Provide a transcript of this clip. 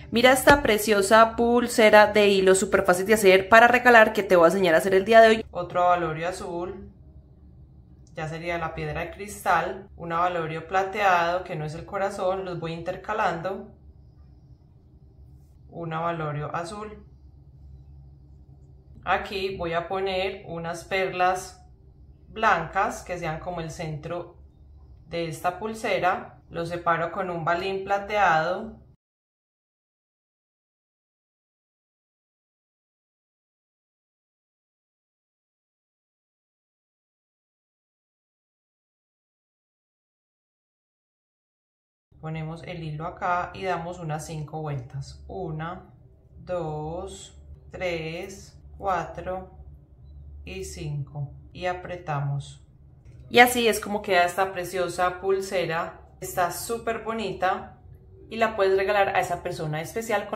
Mira esta preciosa pulsera de hilo súper fácil de hacer para regalar que te voy a enseñar a hacer el día de hoy. Otro avalorio azul, ya sería la piedra de cristal, un avalorio plateado que no es el corazón, los voy intercalando, un avalorio azul. Aquí voy a poner unas perlas blancas que sean como el centro de esta pulsera, lo separo con un balín plateado. Ponemos el hilo acá y damos unas 5 vueltas. 1, 2, 3, 4 y 5. Y apretamos. Y así es como queda esta preciosa pulsera. Está súper bonita y la puedes regalar a esa persona especial.